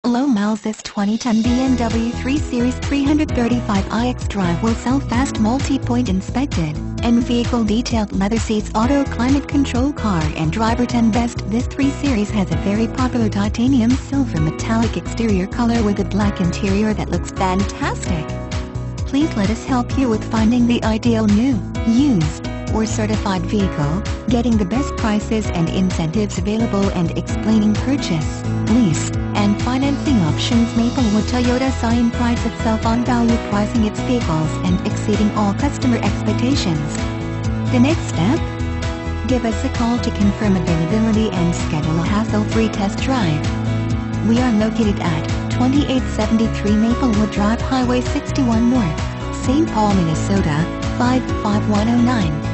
Low miles. This 2010 BMW 3 Series 335iX drive will sell fast. Multi-point inspected, and vehicle detailed leather seats, auto climate control, car and driver 10 best. This 3 Series has a very popular titanium silver metallic exterior color with a black interior that looks fantastic. Please let us help you with finding the ideal new, used, or certified vehicle, getting the best prices and incentives available, and explaining purchase, lease, and financing options. Maplewood Toyota sign prides itself on value pricing its vehicles and exceeding all customer expectations. The next step? Give us a call to confirm availability and schedule a hassle-free test drive. We are located at 2873 Maplewood Drive, Highway 61 North, St. Paul, Minnesota, 55109.